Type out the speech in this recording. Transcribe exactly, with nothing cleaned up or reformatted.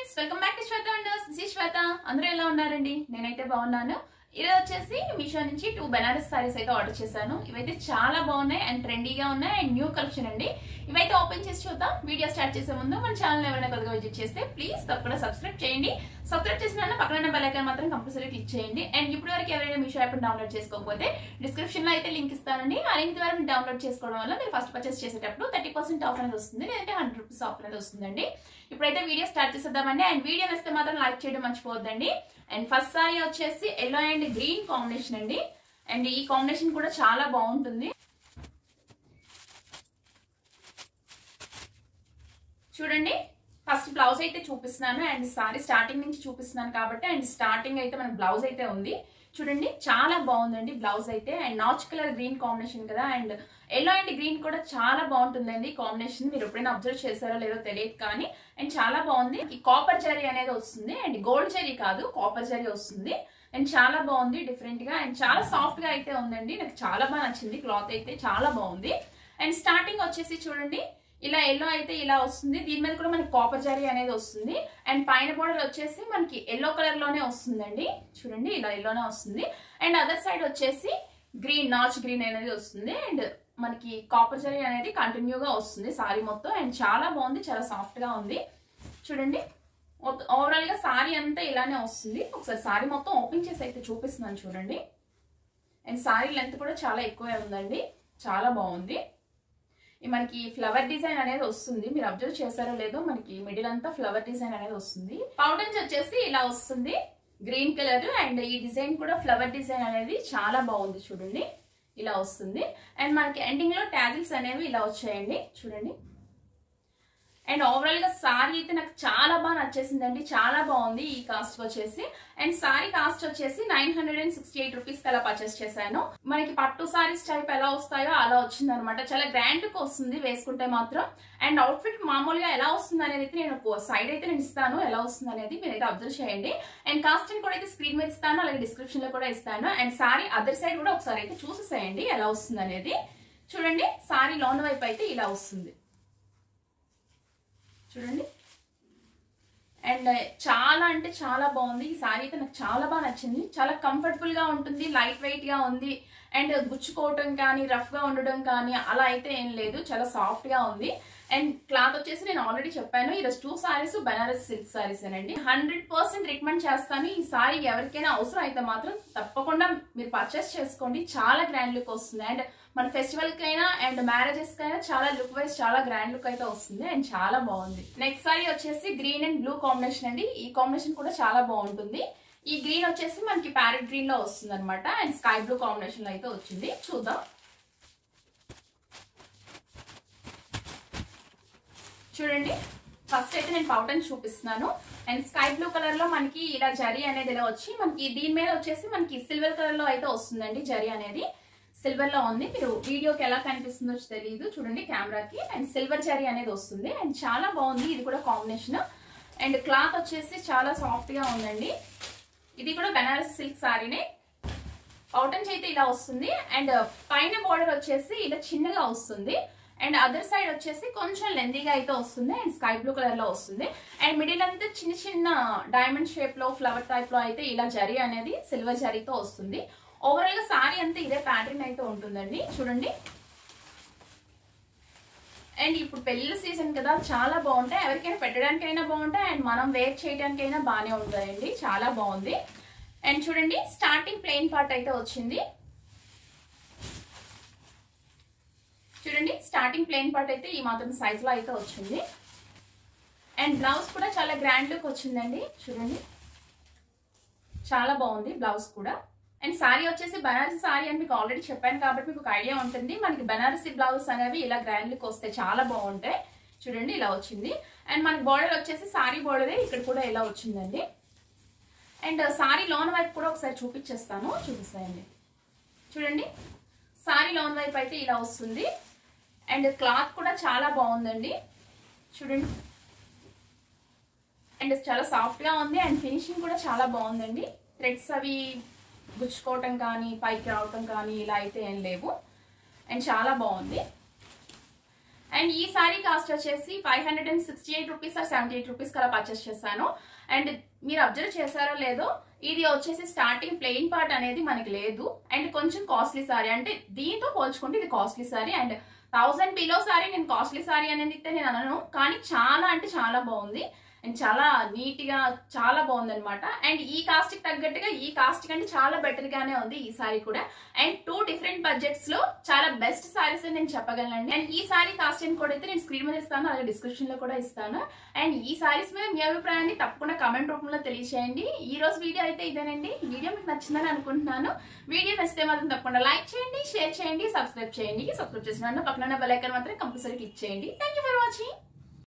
Friends welcome back to Shweta wonders. This is Shweta. అందరూ ఎలా ఉన్నారండి? నేనైతే బాగున్నాను. ఈరోజు వచ్చేసి మీషో నుంచి టూ బెనారస్ సారీస్ అయితే ఆర్డర్ చేశాను. ఇవైతే చాలా బాగున్నాయి అండ్ ట్రెండీగా ఉన్నాయి అండ్ న్యూ కలెక్షన్ అండి. ఇవైతే ఓపెన్ చేసి చూద్దాం. వీడియో స్టార్ట్ చేసే ముందు మన ఛానల్ ఎవరైనా కొత్తగా విజిట్ చేస్తే ప్లీజ్ తప్పకుండా సబ్స్క్రైబ్ చేయండి. సబ్స్క్రైబ్ చేసిన పక్కన బెల్ ఐకాన్ మాత్రం కంపల్సరీ క్లిక్ చేయండి. అండ్ ఇప్పుడు వరకు ఎవరైనా మీషో యాప్ డౌన్లోడ్ చేసుకోకపోతే డిస్క్రిప్షన్ లో అయితే లింక్ ఇస్తానండి. ఆ లింక్ ద్వారా మీరు డౌన్లోడ్ చేసుకోవడం వల్ల మీరు ఫస్ట్ పర్చేస్ చేసేటప్పుడు థర్టీ పర్సెంట్ ఆఫ్ అనేది వస్తుంది, లేదంటే హండ్రెడ్ రూపీస్ ఆఫ్ అనేది వస్తుందండి. ఇప్పుడైతే వీడియో స్టార్ట్ చేసేద్దామండి. అండ్ వీడియో నచ్చితే మాత్రం లైక్ చేయడం మర్చిపోవద్దండి. అండ్ ఫస్ట్ సారీ వచ్చేసి ఎల్లో అండ్ గ్రీన్ కాంబినేషన్ అండి. అండ్ ఈ కాంబినేషన్ కూడా చాలా బాగుంటుంది. చూడండి, ఫస్ట్ బ్లౌజ్ అయితే చూపిస్తున్నాను అండ్ సారీ స్టార్టింగ్ నుంచి చూపిస్తున్నాను కాబట్టి అండ్ స్టార్టింగ్ అయితే మన బ్లౌజ్ అయితే ఉంది. చూడండి, చాలా బాగుందండి బ్లౌజ్ అయితే. అండ్ నాచ్ కలర్ గ్రీన్ కాంబినేషన్ కదా, అండ్ ఎల్లో అండ్ గ్రీన్ కూడా చాలా బాగుంటుందండి కాంబినేషన్. మీరు ఎప్పుడైనా అబ్జర్వ్ చేశారో లేదో తెలియదు కానీ అండ్ చాలా బాగుంది. ఈ కాపర్ జరీ అనేది వస్తుంది అండ్ గోల్డ్ జరీ కాదు, కాపర్ జరీ వస్తుంది. అండ్ చాలా బాగుంది, డిఫరెంట్ గా అండ్ చాలా సాఫ్ట్ గా అయితే ఉందండి. నాకు చాలా బాగా నచ్చింది, క్లాత్ అయితే చాలా బాగుంది. అండ్ స్టార్టింగ్ వచ్చేసి చూడండి, ఇలా ఎల్లో అయితే ఇలా వస్తుంది. దీని మీద కూడా మనకి కాపర్ జరీ అనేది వస్తుంది. అండ్ పైన బోర్డర్ వచ్చేసి మనకి ఎల్లో కలర్ లోనే వస్తుందండి. చూడండి, ఇలా ఎల్లోనే వస్తుంది. అండ్ అదర్ సైడ్ వచ్చేసి గ్రీన్, నాచ్ గ్రీన్ అనేది వస్తుంది. అండ్ మనకి కాపర్ జరీ అనేది కంటిన్యూగా వస్తుంది సారీ మొత్తం. అండ్ చాలా బాగుంది, చాలా సాఫ్ట్ గా ఉంది. చూడండి, ఓవరాల్ గా సారీ అంతా ఇలానే వస్తుంది. ఒకసారి సారీ మొత్తం ఓపెన్ చేసి అయితే చూపిస్తున్నాను చూడండి. అండ్ సారీ లెంత్ కూడా చాలా ఎక్కువే ఉందండి, చాలా బాగుంది. మనకి ఫ్లవర్ డిజైన్ అనేది వస్తుంది. మీరు అబ్జర్వ్ చేశారో లేదో, మనకి మిడిల్ అంతా ఫ్లవర్ డిజైన్ అనేది వస్తుంది. పౌడర్స్ వచ్చేసి ఇలా వస్తుంది, గ్రీన్ కలర్. అండ్ ఈ డిజైన్ కూడా ఫ్లవర్ డిజైన్ అనేది చాలా బాగుంది. చూడండి, ఇలా వస్తుంది. అండ్ మనకి ఎండింగ్ లో ట్యాజిల్స్ అనేవి ఇలా వచ్చాయండి. చూడండి, అండ్ ఓవరాల్ గా సారీ అయితే నాకు చాలా బాగా నచ్చేసిందండి, చాలా బాగుంది ఈ కాస్ట్ వచ్చేసి. అండ్ సారీ కాస్ట్ వచ్చేసి nine hundred and sixty eight rupees అలా పర్చేస్ చేశాను. మనకి పట్టు సారీస్ టైప్ ఎలా వస్తాయో అలా వచ్చింది అనమాట. చాలా గ్రాండ్ గా వస్తుంది వేసుకుంటే మాత్రం. అండ్ అవుట్ ఫిట్ మామూలుగా ఎలా వస్తుంది అనేది అయితే నేను సైడ్ అయితే నేను ఇస్తాను, ఎలా వస్తుంది అనేది మీరైతే అబ్జర్వ్ చేయండి. అండ్ కాస్టింగ్ కూడా అయితే స్క్రీన్ మీద ఇస్తాను, అలాగే డిస్క్రిప్షన్ లో కూడా ఇస్తాను. అండ్ సారీ అదర్ సైడ్ కూడా ఒకసారి అయితే చూసేసేయండి ఎలా వస్తుంది అనేది. చూడండి, సారీ లోన్ వైపు అయితే ఇలా వస్తుంది. చూడండి, అండ్ చాలా అంటే చాలా బాగుంది ఈ సారీ అయితే. నాకు చాలా బాగా నచ్చింది, చాలా కంఫర్టబుల్ గా ఉంటుంది, లైట్ వెయిట్ గా ఉంది. అండ్ గుచ్చుకోవటం కానీ రఫ్ గా ఉండడం కానీ అలా అయితే ఏం లేదు, చాలా సాఫ్ట్ గా ఉంది. అండ్ క్లాత్ వచ్చేసి నేను ఆల్రెడీ చెప్పాను, ఈరోజు టూ సారీస్ బనారస్ సిల్క్ సారీస్ అండి. హండ్రెడ్ పర్సెంట్ రికమెండ్ చేస్తాను. ఈ సారీ ఎవరికైనా అవసరం అయితే మాత్రం తప్పకుండా మీరు పర్చేస్ చేసుకోండి, చాలా గ్రాండ్ లుక్ వస్తుంది. అండ్ మన ఫెస్టివల్ కైనా అండ్ మ్యారేజెస్ కైనా చాలా లుక్ వైజ్ చాలా గ్రాండ్ లుక్ అయితే వస్తుంది అండ్ చాలా బాగుంది. నెక్స్ట్ సారీ వచ్చేసి గ్రీన్ అండ్ బ్లూ కాంబినేషన్ అండి. ఈ కాంబినేషన్ కూడా చాలా బాగుంటుంది. ఈ గ్రీన్ వచ్చేసి మనకి ప్యారెట్ గ్రీన్ లో వస్తుంది అనమాట. అండ్ స్కై బ్లూ కాంబినేషన్ లో అయితే వచ్చింది. చూద్దాం. చూడండి, ఫస్ట్ అయితే నేను పౌటన్ చూపిస్తున్నాను. అండ్ స్కై బ్లూ కలర్ లో మనకి ఇలా జరీ అనేది ఇలా వచ్చి మనకి దీని మీద వచ్చేసి మనకి సిల్వర్ కలర్ లో అయితే వస్తుందండి. జరీ అనేది సిల్వర్ లో ఉంది. మీరు వీడియోకి ఎలా కనిపిస్తుందో తెలియదు, చూడండి కెమెరాకి. అండ్ సిల్వర్ జరీ అనేది వస్తుంది అండ్ చాలా బాగుంది ఇది కూడా కాంబినేషన్. అండ్ క్లాత్ వచ్చేసి చాలా సాఫ్ట్ గా ఉందండి. ఇది కూడా బెనారస్ సిల్క్ సారీనే. పౌటన్ అయితే ఇలా వస్తుంది. అండ్ పైన బోర్డర్ వచ్చేసి ఇలా చిన్నగా వస్తుంది. అండ్ అదర్ సైడ్ వచ్చేసి కొంచెం లెందీగా అయితే వస్తుంది. అండ్ స్కై బ్లూ కలర్ లో వస్తుంది. అండ్ మిడిల్ అంతా చిన్న చిన్న డైమండ్ షేప్ లో ఫ్లవర్ టైప్ లో అయితే ఇలా జరీ అనేది సిల్వర్ జరీతో వస్తుంది. ఓవరాల్ గా సారీ అంతా ఇదే ప్యాటర్న్ అయితే ఉంటుందండి. చూడండి, అండ్ ఇప్పుడు పెళ్లి సీజన్ కదా, చాలా బాగుంటాయి. ఎవరికైనా పెట్టడానికైనా బాగుంటాయి అండ్ మనం వేర్ చేయడానికైనా బాగానే ఉంటాయండి, చాలా బాగుంది. అండ్ చూడండి, స్టార్టింగ్ ప్లెయిన్ పార్ట్ అయితే వచ్చింది. చూడండి, స్టార్టింగ్ ప్లెయిన్ పార్ట్ అయితే ఈ మాత్రం సైజ్ లో అయితే వచ్చింది. అండ్ బ్లౌజ్ కూడా చాలా గ్రాండ్ లుక్ వచ్చిందండి. చూడండి, చాలా బాగుంది బ్లౌజ్ కూడా. అండ్ సారీ వచ్చేసి బనారసి సారీ అని మీకు ఆల్రెడీ చెప్పాను కాబట్టి మీకు ఒక ఐడియా ఉంటుంది. మనకి బనారసి బ్లౌజ్ అనేవి ఇలా గ్రాండ్ లుక్ వస్తే చాలా బాగుంటాయి. చూడండి, ఇలా వచ్చింది. అండ్ మనకి బోర్డర్ వచ్చేసి సారీ బోర్డరే ఇక్కడ కూడా ఇలా వచ్చిందండి. అండ్ సారీ లోన్ వైపు కూడా ఒకసారి చూపించేస్తాను, చూపిస్తాయండి. చూడండి, సారీ లోన్ వైపు అయితే ఇలా వస్తుంది. అండ్ క్లాత్ కూడా చాలా బాగుందండి. చూడండి, అండ్ చాలా సాఫ్ట్ గా ఉంది. అండ్ ఫినిషింగ్ కూడా చాలా బాగుందండి. థ్రెడ్స్ అవి గుచ్చుకోవటం కానీ పైకి రావటం కానీ ఇలా అయితే ఏం లేవు. అండ్ చాలా బాగుంది. అండ్ ఈ సారీ కాస్ట్ వచ్చేసి five hundred and sixty eight rupees or seventy eight rupees కలా పర్చేస్ చేశాను. అండ్ మీరు అబ్జర్వ్ చేశారో లేదో, ఇది వచ్చేసి స్టార్టింగ్ ప్లెయిన్ పార్ట్ అనేది మనకి లేదు. అండ్ కొంచెం కాస్ట్లీ సారీ, అంటే దీంతో పోల్చుకుంటే ఇది costly sari. And thousand below sari నేను కాస్ట్లీ సారీ అనేది అయితే నేను అనను, కానీ చాలా అంటే చాలా బాగుంది అండ్ చాలా నీట్ గా చాలా బాగుంది అనమాట. అండ్ ఈ కాస్ట్ కి తగ్గట్టుగా ఈ కాస్ట్ కంటే చాలా బెటర్ గానే ఉంది ఈ సారీ కూడా. అండ్ టూ డిఫరెంట్ బడ్జెట్స్ లో చాలా బెస్ట్ సారీస్ అని నేను చెప్పగలనండి. అండ్ ఈ సారీ కాస్ట్ అని కూడా అయితే నేను స్క్రీన్ మీద ఇస్తాను, అలాగే డిస్క్రిప్షన్ లో కూడా ఇస్తాను. అండ్ ఈ సారీస్ మీద మీ అభిప్రాయాన్ని తప్పకుండా కమెంట్ రూపంలో తెలియజేయండి. ఈ రోజు వీడియో అయితే ఇదేనండి. వీడియో మీకు నచ్చిందని అనుకుంటున్నాను. వీడియో నచ్చితే మాత్రం తప్పకుండా లైక్ చేయండి, షేర్ చేయండి, సబ్స్క్రైబ్ చేయండి. సబ్స్క్రైబ్ చేసిన పక్కన బెల్ ఐకాన్ మాత్రం కంపల్సరీ క్లిక్ చేయండి. Thank you for watching.